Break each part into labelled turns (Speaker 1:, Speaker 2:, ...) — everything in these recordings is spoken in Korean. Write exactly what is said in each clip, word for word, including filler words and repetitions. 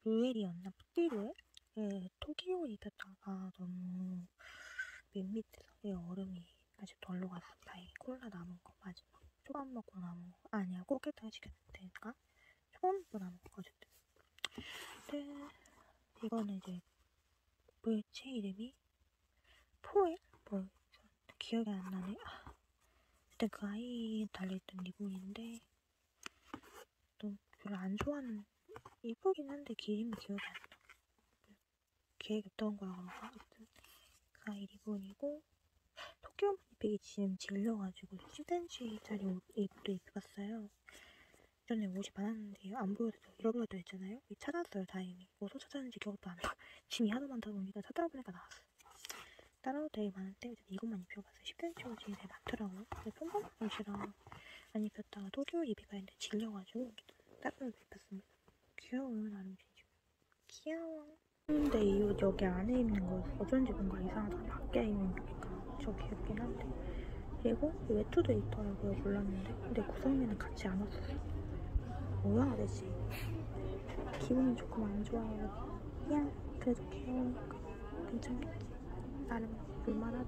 Speaker 1: 루엘이었나? 푸띠루엘? 예, 토끼옷 입혔다가 너무 밋밋해서 얼음이 아직 덜 녹았어. 다행히 콜라 남은 거 마지막 초밥 먹고 남은 거 아니야 꽃게탕 시켰는데 내가 초밥 먹고 남은 거 어쨌든. 근데 이거는 이제 물체 이름이 포엘? 뭐 기억이 안 나네. 아, 그때 그 아이 달려있던 리본인데 또 별로 안 좋아하는, 이쁘긴 한데 기름이 기억이 안 나. 기억이 없던 거라 그런가? 하여튼 그 아이 리본이고, 토끼옷 입히기 지금 질려가지고 십 센티미터짜리 옷, 옷도 입혀봤어요. 전에 옷이 많았는데 안 보여서 잃어버렸다 했잖아요. 찾았어요 다행히. 어디서 찾았는지 기억도 안 나. 짐이 하도 많다 보니까 찾다 보니까 나왔어. 다른 옷 되게 많은데 이것만 입혀봤어요. 십 센티미터 옷이 되게 많더라고요. 근데 평범한 옷이랑 안 입혔다가 토끼옷 입혀봐 했는데 질려가지고 다른 옷 입혔습니다. 귀여워요 나름 진짜. 귀여워. 근데 이 옷 여기 안에 입는 거 어쩐지 뭔가 이상하다. 밖에 입으니까 저 귀엽긴 한데. 그리고 외투도 있더라고요. 몰랐는데. 근데 구성에는 같이 안 왔었어. 뭐야 대체. 기분이 조금 안 좋아요. 그냥 그래도 귀여우니까 괜찮겠지. 나름 볼만하다.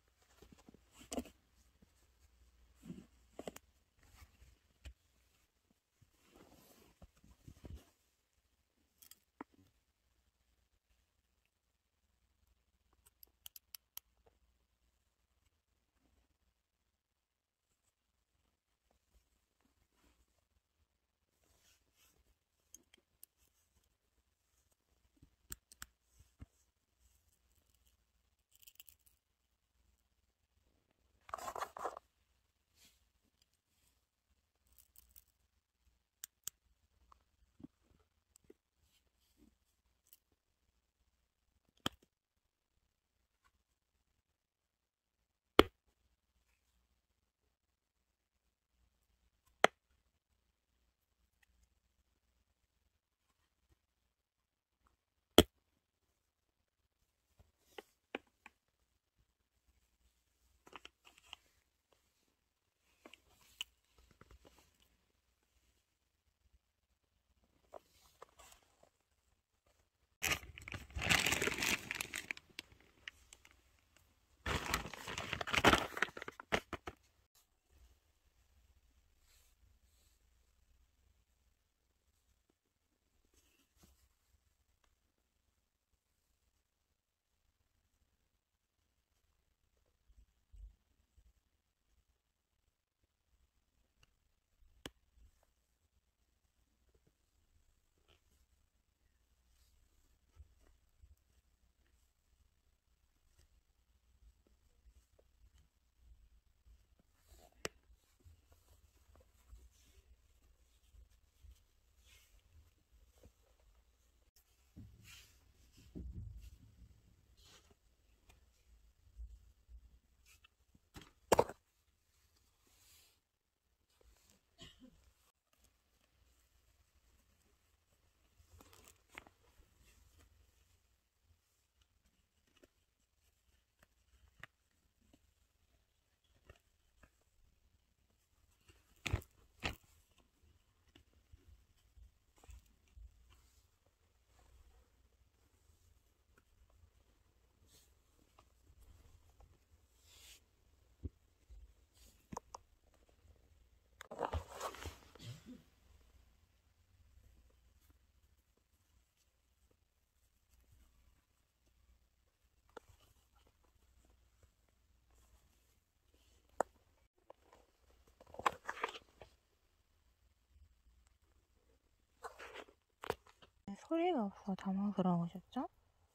Speaker 1: 소리가 없어 당황스러우셨죠?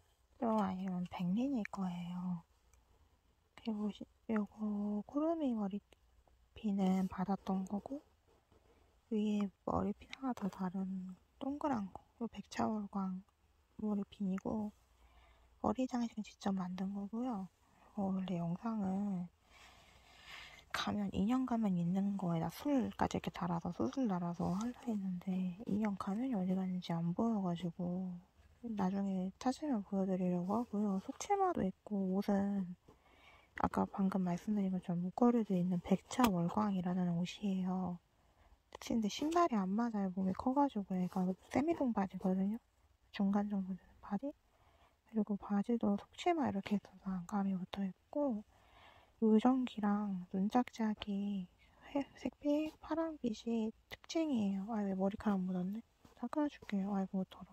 Speaker 1: 이 아이는 백린일 거예요. 그리고 요거 쿠루미 머리핀은 받았던 거고, 위에 머리핀 하나 더 다른 동그란 거, 요 백차월광 머리핀이고, 머리 장식은 직접 만든 거고요. 어, 원래 영상은 가면, 인형 가면 있는 거에다 술까지 이렇게 달아서 수술 달아서 하려 했는데 인형 가면이 어디 갔는지 안 보여가지고 나중에 찾으면 보여드리려고 하고요. 속치마도 있고, 옷은 아까 방금 말씀드린 것처럼 목걸이도 있는 백차월광이라는 옷이에요. 근데 신발이 안 맞아요. 몸이 커가지고. 얘가 세미봉 바지거든요. 중간 정도 되는 바지. 그리고 바지도 속치마 이렇게 해서 안감이 붙어있고, 요정기랑 눈짝짝이 회색빛, 파란빛이 특징이에요. 아, 왜 머리카락 묻었네? 닦아줄게요. 아이고, 더러워.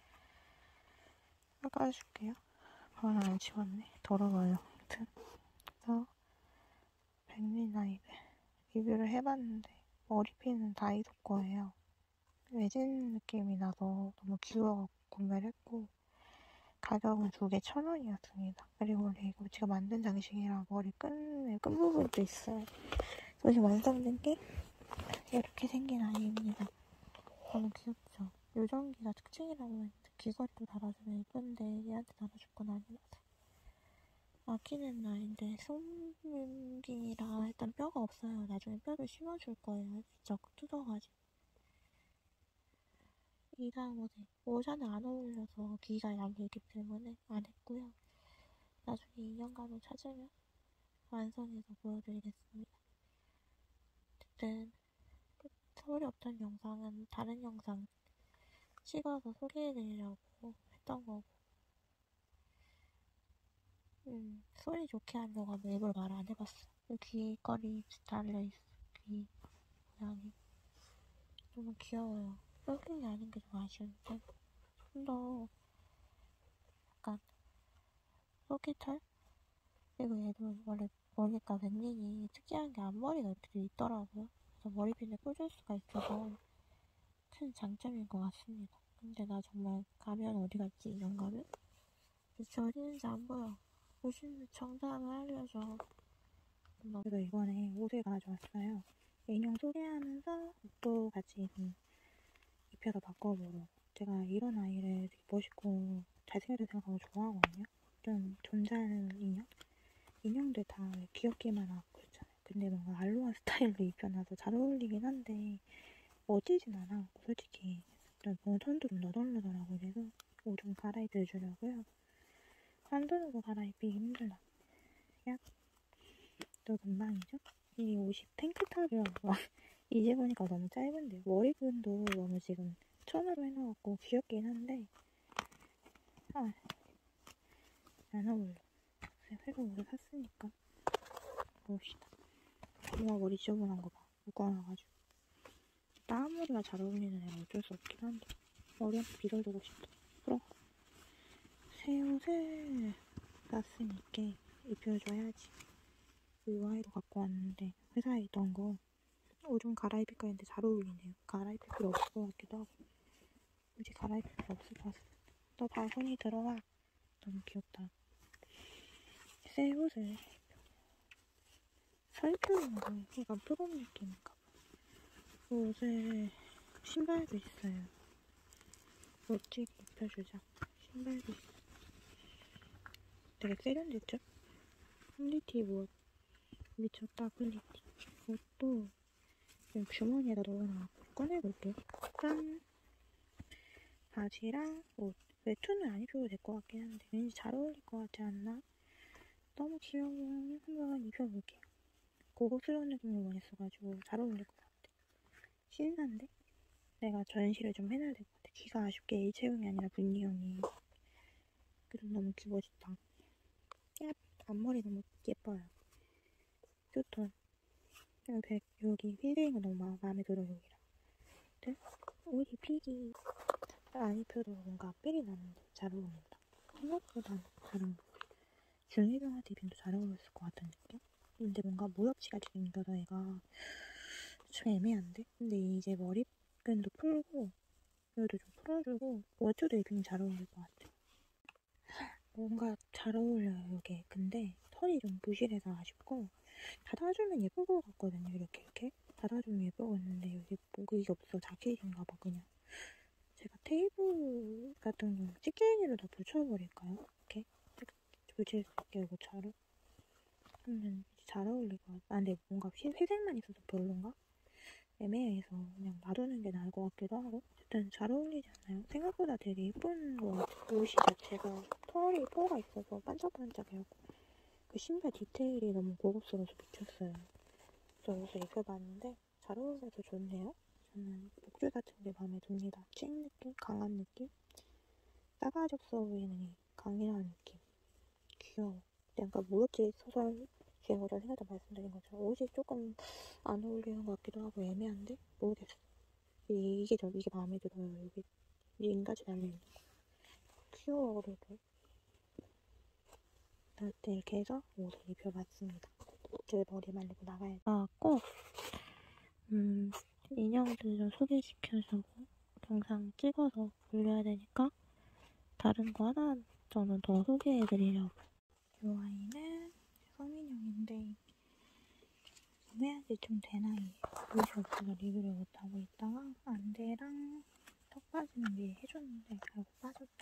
Speaker 1: 닦아줄게요. 아, 안 치웠네. 더러워요. 아무튼. 그래서 백미나이를 리뷰를 해봤는데, 머리핀은 다이소 거예요. 외진 느낌이 나서 너무 귀여워서 구매를 했고, 가격은 두 개 천 원이었습니다. 그리고 원래 이거 제가 만든 장식이라 머리 끝, 끝부분도 있어요. 그래서 완성된 게 이렇게 생긴 아이입니다. 너무 귀엽죠? 요정기가 특징이라고 했는데 귀걸이도 달아주면 예쁜데 얘한테 달아줄 건 아니라서 아끼는 아이인데 송민기라 일단 뼈가 없어요. 나중에 뼈를 심어줄 거예요. 진짜 뜯어가지고. 이상 옷에 모자는 안 어울려서 귀가 양이기 때문에 안 했고요. 나중에 인형감을 찾으면 완성해서 보여드리겠습니다. 어쨌든 서울에 없던 영상은 다른 영상 찍어서 소개해드리려고 했던 거고, 음, 소리 좋게 하려고 하면 일부러 말 안 해봤어. 귀걸이 달려있어. 귀 모양이 너무 귀여워요. 뼈끼이 아닌 게 좀 아쉬운데 좀 더 약간 솔깃할? 그리고 얘도 원래 머리가 웬일이 특이한 게 앞머리가 이렇게 돼 있더라고요. 그래서 머리핀을 꽂을 수가 있어서 큰 장점인 것 같습니다. 근데 나 정말 가면 어디 갔지, 이런 가면? 대체 어디 있는지 안 보여. 보시면 정답을 알려줘. 그래서 이번에 옷을 가져왔어요. 인형 소개하면서 옷도 같이 좀 입혀서 바꿔보려고. 제가 이런 아이를 되게 멋있고 잘생겨서 생각하고 좋아하거든요. 좀 존잘 인형? 인형들 다 귀엽기만 하고 그렇잖아요. 근데 뭔가 알로하 스타일로 입혀놔서 잘 어울리긴 한데 멋지진 않아. 솔직히 좀 톤도 좀 너덜너덜하고 그래서 옷 좀 갈아입혀 주려고요. 한 손으로 갈아입기 힘들다. 야, 또 금방이죠? 이 옷이 탱크탑이라고 이제 보니까 너무 짧은데 머리끈도 너무 지금 천으로 해놔갖고 귀엽긴 한데 아, 안 어울려. 새로 옷을 샀으니까 봅시다. 엄마 머리 지저분한 거 봐. 묶어놔가지고 땀머리가 잘 어울리는 애가 어쩔 수 없긴 한데 머리한테 빗어주고 싶다. 그럼 새 옷을 샀으니까 입혀줘야지. 이 아이도 갖고 왔는데 회사에 있던 거 옷 좀 갈아입힐까 했는데 잘 어울리네요. 갈아입힐 필요 없을 것 같기도 하고 굳이 갈아입힐 필요 없을 것 같아. 너 바구니 들어와. 너무 귀엽다. 새 옷을 살펴보는 거예요. 약간 프롬 느낌인가 봐. 그 옷에 신발도 있어요. 멋지게 입혀주자. 신발도 있어. 되게 세련됐죠? 퀄리티 뭐 미쳤다. 퀄리티. 옷도 지금 주머니에다 넣어놔갖고 꺼내볼게요. 짠! 바지랑 옷. 외투는 안 입혀도 될 것 같긴 한데 왠지 잘 어울릴 것 같지 않나? 너무 귀여워. 한번 입혀볼게요. 고급스러운 느낌을 원했어가지고 잘 어울릴 것 같아. 신난데? 내가 전시를 좀 해놔야 될 것 같아. 귀가 아쉽게 일체형이 아니라 분리형이. 그래도 너무 멋있다. 야, 앞머리 너무 예뻐요. 큐톤. 여기, 여기 필링이 너무 마음에 들어, 여기랑. 네? 옷이 픽이 안 입혀도 뭔가 삘이 나는데 잘 어울린다. 생각보다 잘 어울려. 중이병한테 입혀도 잘 어울렸을 것 같은 느낌? 근데 뭔가 무협지같이 생겨서 얘가 좀 애매한데? 근데 이제 머리끈도 풀고 여기도 좀 풀어주고 워터도 입히면 잘 어울릴 것 같아. 뭔가 잘 어울려요, 이게. 근데 털이 좀 부실해서 아쉽고 닫아주면 예쁠 것 같거든요. 이렇게 이렇게 닫아주면 예쁘겠는데 여기 목이 없어. 자켓인가 봐. 그냥 제가 테이블 같은 거 찌개기로 다 붙여버릴까요? 이렇게 붙일 수 있게 이거처럼 하면 잘 어울릴 것 같아. 아, 근데 뭔가 회색만 있어서 별론가? 애매해서 그냥 놔두는 게 나을 것 같기도 하고. 어쨌든 잘 어울리지 않나요? 생각보다 되게 예쁜 것 같아요. 옷이 자체가 털이 포가 있어서 반짝반짝해요. 그 신발 디테일이 너무 고급스러워서 미쳤어요. 저 옷을 입혀봤는데 잘 어울려서 좋네요. 저는 목줄 같은 게 마음에 듭니다. 책 느낌? 강한 느낌? 싸가지없어 보이는 이 강인한 느낌. 귀여워. 약간 무협지 소설 주인공처럼 생각도 말씀드린 것처럼 옷이 조금 안 어울리는 것 같기도 하고 애매한데 모르겠어. 이, 이게 좀 이게 마음에 들어요. 이게 인가지 달려있는 거. 귀여워 그래도. 일단 이렇게 해서 옷을 입혀봤습니다. 이제 머리 말리고 나가야 나왔고 음 인형들 좀 소개시켜주고 영상 찍어서 올려야 되니까 다른 거 하나 저는 더 소개해드리려고. 이 아이는 성인용인데 구매한지 좀 된 아이예요. 옷이 없어서 리뷰를 못하고 있다가 안대랑 턱받이는 미리 해줬는데 결국 빠졌다.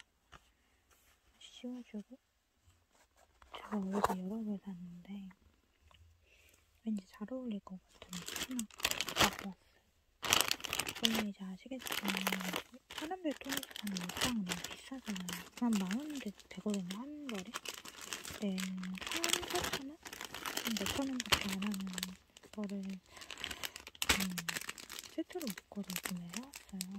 Speaker 1: 씌워주고 제가 옷을 여러 개 샀는데 왠지 잘 어울릴 것 같은 하나 갖고 왔어요. 저는 이제 아시겠지만 사람들 통해서 사는 옷장은 너무 비싸잖아요. 한 만 원인데 되거든요, 한 벌에. 네, 삼, 사천 원? 몇천 원밖에 안 하는 거를 음, 세트로 묶어서 구매해왔어요.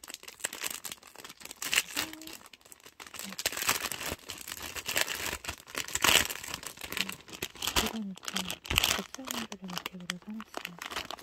Speaker 1: 그래서 이거는 좀 백사분들의 모티브로 사놨어요.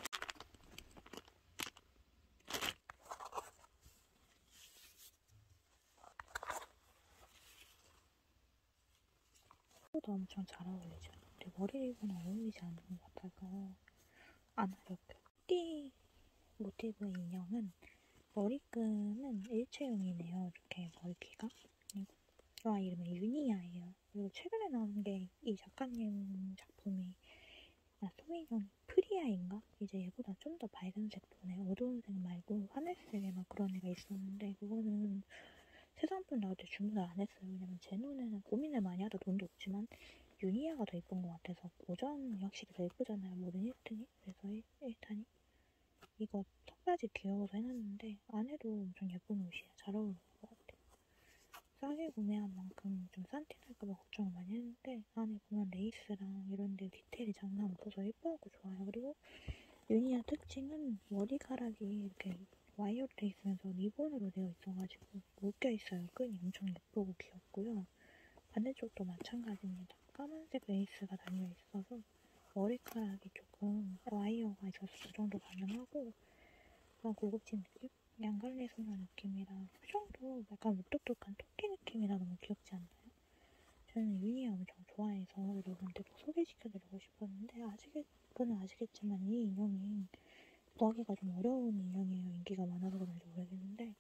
Speaker 1: 도 엄청 잘 어울리죠. 근데 머리리보는 어울리지 않는 것 같아서 안 어렵게. 띠 모티브의 인형은 머리끈은 일체형이네요. 이렇게 머리귀가. 그리고 이 아이 이름은 유니아예요. 그리고 최근에 나온 게 이 작가님 작품이 아, 소민형 프리아인가? 이제 얘보다 좀 더 밝은 색 도네. 어두운 색 말고 하늘색에 막 그런 애가 있었는데 그거는 새 상품 나올 때 주문을 안 했어요. 왜냐면 제 눈에는 고민을 많이 하다 돈도 없지만 유니아가 더 예쁜 것 같아서 고전이 확실히 더 예쁘잖아요. 모든 일 등이. 그래서 일 탄이 이거 턱까지 귀여워서 해놨는데 안에도 엄청 예쁜 옷이에요. 잘 어울리는 것 같아요. 싸게 구매한 만큼 좀 싼 티 날까봐 걱정을 많이 했는데 안에 보면 레이스랑 이런 데 디테일이 장난 없어서 예뻐갖고 좋아요. 그리고 유니아 특징은 머리카락이 이렇게 와이어로 돼 있으면서 리본으로 되어 있어가지고 묶여있어요. 끈이 엄청 예쁘고 귀엽고요. 반대쪽도 마찬가지입니다. 까만색 레이스가 달려있어서 머리카락이 조금 와이어가 있어서 그 정도 가능하고 그런 고급진 느낌? 양갈래 소녀 느낌이라 표정도 약간 무뚝뚝한 토끼 느낌이라 너무 귀엽지 않나요? 저는 유니아 엄청 좋아해서 여러분한테 꼭 소개시켜드리고 싶었는데 아시겠분은 아시겠지만 이 인형이 구하기가 좀 어려운 인형이에요. 인기가 많아서 그런지 모르겠는데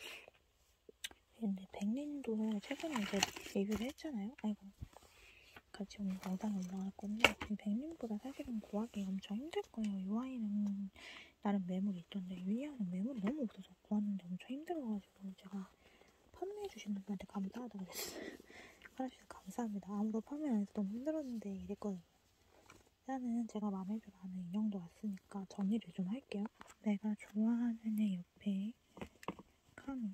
Speaker 1: 근데 백린도 최근에 이제 리뷰를 했잖아요. 아이고 같이 오늘 영상에 올라갈 건데 백린보다 사실은 구하기 엄청 힘들 거예요. 이 아이는 나름 매물이 있던데 유니아는 매물이 너무 없어서 구하는데 엄청 힘들어가지고 제가 판매해주시는 분한테 감사하다고 그랬어요. 하나씩 감사합니다. 아무도 판매 안 해서 너무 힘들었는데 이랬거든요. 일단은 제가 마음에 들어 하는 인형도 왔으니까 정리를 좀 할게요. 내가 좋아하는 애 옆에 카누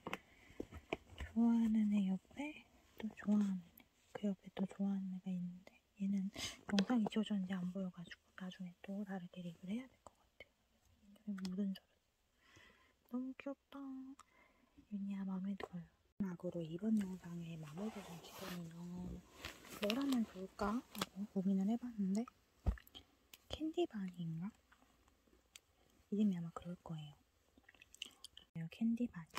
Speaker 1: 좋아하는 애 옆에 또 좋아하는 애 그 옆에 또 좋아하는 애가 있는데 얘는 영상이 지워졌는지 안 보여가지고 나중에 또 다르게 리뷰를 해야 될 것 같아요. 묻은 줄 너무 귀엽다. 유니아 마음에 들어요. 마지막으로 이번 영상에 마무리를 지으면 뭘 하면 좋을까 하고 고민을 해봤는데 캔디바니인가? 이름이 아마 그럴 거예요. 캔디바니.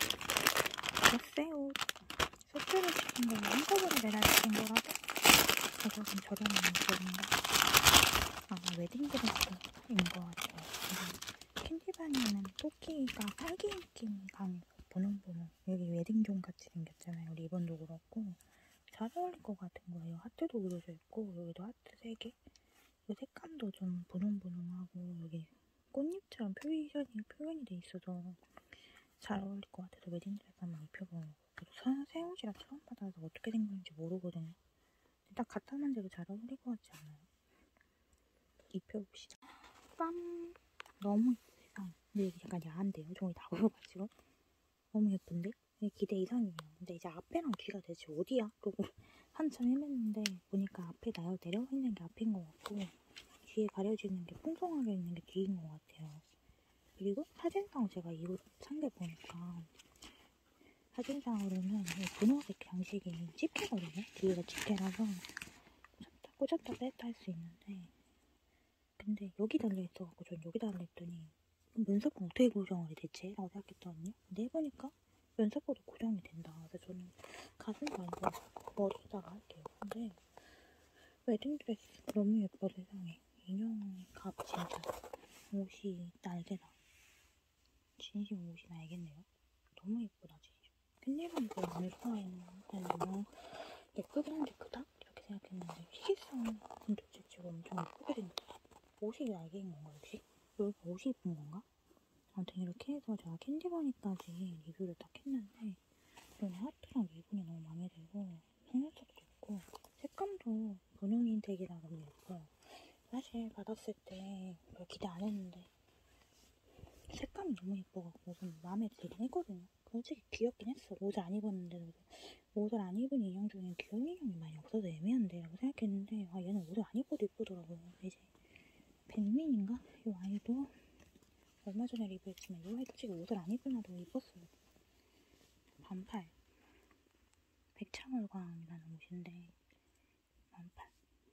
Speaker 1: 쎄옷 세트를 시킨 거는 한꺼번에 매달시킨 거라서 가격은 저렴한 그런가? 아마 웨딩드레스인 것 같아요. 캔디바니는 토끼가 딸기 느낌이 강해서 보는보는 여기 웨딩존 같이 생겼잖아요. 리본도 그렇고 잘 어울릴 것 같은 거예요. 하트도 그려져 있고 여기도 하트 세 개. 이 색감도 좀 분홍분홍하고 여기 꽃잎처럼 표현이, 표현이 돼 있어서 잘 어울릴 것 같아서 웨딩드레스 한번 입혀보려고. 그래도 새 옷이라 처음 받아서 어떻게 생겼는지 모르거든요. 딱 갖다 만져도 잘 어울릴 것 같지 않아요? 입혀봅시다. 빰! 너무 예쁘다. 근데 여기 약간 야한데요? 종이 다 보여가지고. 너무 예쁜데? 기대 이상이에요. 근데 이제 앞에랑 뒤가 대체 어디야? 그러고 한참 헤맸는데 보니까 앞에 나요 내려와 있는 게 앞인 것 같고 뒤에 가려지는 게 풍성하게 있는 게 뒤인 것 같아요. 그리고 사진상 제가 이 옷 산 게 보니까 사진상으로는 이 분홍색 장식이 집게거든요. 뒤에가 집게라서 꽂았다, 꽂았다 뺐다 할 수 있는데, 근데 여기 달려있어갖고 전 여기 달려있더니 면사포 어떻게 고정을 해 대체? 라고 생각했거든요. 근데 해보니까 면사포도 고정이 된다. 그래서 저는 가슴 말고 머리에다가 할게요. 근데 웨딩드레스 너무 예뻐. 세상에. 인형 값 진짜. 옷이 날개다. 진심 옷이 날겠네요. 너무 예쁘다 진심. 캔디만 입고 안을 좋아했는 너무 예쁘긴 한데 크다? 이렇게 생각했는데 희귀성은 도대체 지금 엄청 예쁘게 생겼어. 옷이 날개인 건가 혹시? 여기 옷이 예쁜 건가? 아무튼 이렇게 해서 제가 캔디버니까지 리뷰를 딱 했는데 이런 하트랑 리본이 너무 마음에 들고 속눈썹도 있고 색감도 분홍인 덱이라 너무 예뻐요. 사실 받았을 때 별 기대 안 했는데 색감이 너무 예뻐갖고 좀 마음에 들긴 했거든요. 솔직히 귀엽긴 했어. 옷을 안 입었는데도 옷을 안 입은 인형 중엔 귀여운 인형이 많이 없어서 애매한데 라고 생각했는데 아 얘는 옷을 안 입어도 예쁘더라고요. 이제 백민인가? 이 아이도 얼마 전에 리뷰했지만 이 아이도 지금 옷을 안 입으나도 이뻤어요. 반팔 백창월광이라는 옷인데 반팔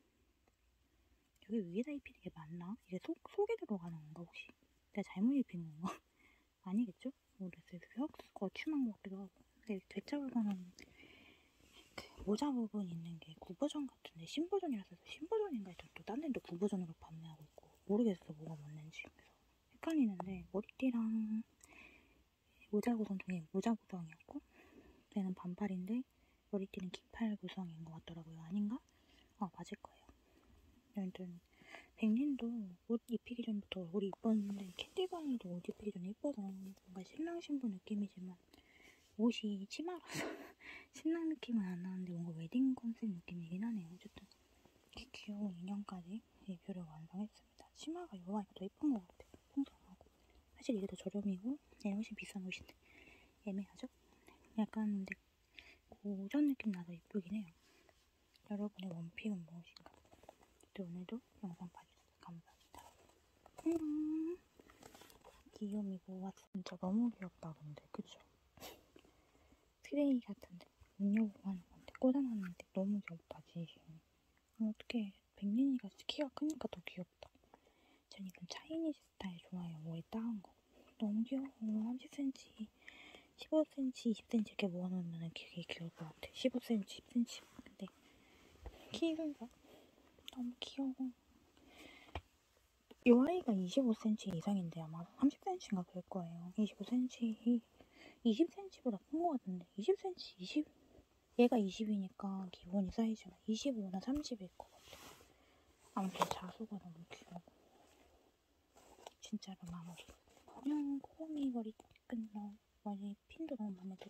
Speaker 1: 여기 위에다 입히는 게 맞나? 이게 속, 속에 들어가는 건가 혹시? 내가 잘못 입힌 건가? 아니겠죠? 모르겠어요. 혀 거침한 것 같기도 하고. 근데 백창월광은 그 모자 부분 있는 게 구 버전 같은데 십 버전이라서 십 버전인가 해도 또 딴 데도 구 버전으로 판매하고 있고 모르겠어 뭐가 맞는지. 그래서 헷갈리는데 머리띠랑 모자 구성 중에 모자 구성이었고 얘는 반팔인데 머리띠는 긴팔 구성인 것 같더라고요. 아닌가? 아 맞을 거예요. 아무튼 백린도 옷 입히기 전부터 얼굴이 이뻤는데 캔디바니도 옷 입히기 전에 이뻐서 뭔가 신랑 신부 느낌이지만 옷이 치마라서 신랑 느낌은 안 나는데 뭔가 웨딩 컨셉 느낌이긴 하네요. 어쨌든 이렇게 귀여운 인형까지 리뷰를 완성했습니다. 치마가 요아이가 더 이쁜 것 같아요. 풍성하고 사실 이게 더 저렴이고 얘는 훨씬 비싼 옷인데 애매하죠? 약간 근데 고전 느낌 나서 이쁘긴 해요. 여러분의 원픽은 무엇인가? 또 오늘도 영상 봐주셔서 감사합니다. 안녕. 귀요미 모았어. 진짜 너무 귀엽다 근데 그쵸? 트레이 같은데 문 열고 하는 건데 꽂아놨는데 너무 귀엽다 진심. 어떻게 백린이가 키가 크니까 더 귀엽다. 전 이런 차이니즈 스타일 좋아해요. 머리 따은 거. 너무 귀여워. 삼십 센티미터, 십오 센티미터, 이십 센티미터 이렇게 모아놓으면 되게 귀여울 것 같아. 십오 센티미터, 십 센티미터. 근데 키가 너무 귀여워. 이 아이가 이십오 센티미터 이상인데 아마 삼십 센티미터인가 그럴 거예요. 이십오 센티미터, 이십 센티미터보다 큰 것 같은데 이십 센티미터, 이십 얘가 이십이니까 기본이 사이즈가 이십오나 삼십일 것 같아. 아무튼 자수가 너무 귀여워. 진짜로 마음에 들어. 그냥 코미 머리 끝나 머리 핀도 너무 마음에 들어.